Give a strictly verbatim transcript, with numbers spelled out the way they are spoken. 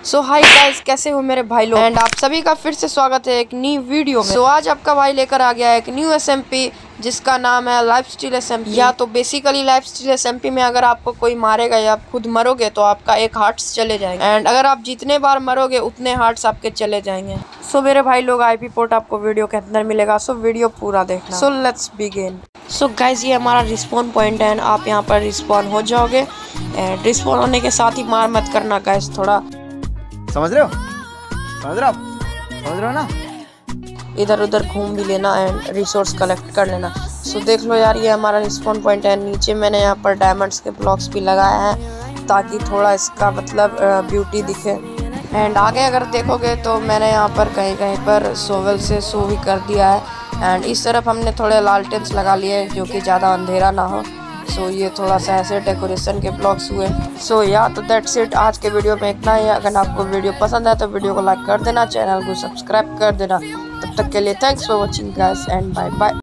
सो hi guys, कैसे हो मेरे भाई लोग। एंड आप सभी का फिर से स्वागत है एक नई वीडियो में। सो so, आज आपका भाई लेकर आ गया है एक न्यू एसएमपी जिसका नाम है लाइफस्टाइल एसएमपी। या तो बेसिकली लाइफस्टाइल एसएमपी में अगर आपको कोई मारेगा या आप खुद मरोगे तो आपका एक हार्ट्स चले जाएंगे, एंड अगर आप जितने बार मरोगे उतने हार्ट्स आपके चले जाएंगे। सो so, मेरे भाई लोग, आईपी पोर्ट आपको वीडियो के अंदर मिलेगा, सो so, वीडियो पूरा देखना। So let's begin. So guys, ये हमारा रिस्पॉन पॉइंट है, आप यहाँ पर रिस्पॉन हो जाओगे। एंड रिस्पॉन होने के साथ ही मार मत करना गाइस, थोड़ा समझ रहे हो समझ रहे हो समझ रहे हो ना। इधर उधर घूम भी लेना एंड रिसोर्स कलेक्ट कर लेना। सो देख लो यार, ये हमारा रिस्पॉन पॉइंट है। नीचे मैंने यहाँ पर डायमंड्स के ब्लॉक्स भी लगाए हैं ताकि थोड़ा इसका मतलब ब्यूटी दिखे। एंड आगे अगर देखोगे तो मैंने यहाँ पर कहीं कहीं पर सोवल से शो भी कर दिया है। एंड इस तरफ हमने थोड़े लालटेन्स लगा लिए जो कि ज़्यादा अंधेरा ना हो। सो so, ये थोड़ा सा ऐसे डेकोरेशन के ब्लॉग्स हुए। सो so, या तो दैट्स इट, आज के वीडियो में इतना ही। अगर आपको वीडियो पसंद है तो वीडियो को लाइक कर देना, चैनल को सब्सक्राइब कर देना। तब तक के लिए thanks for watching guys and bye bye.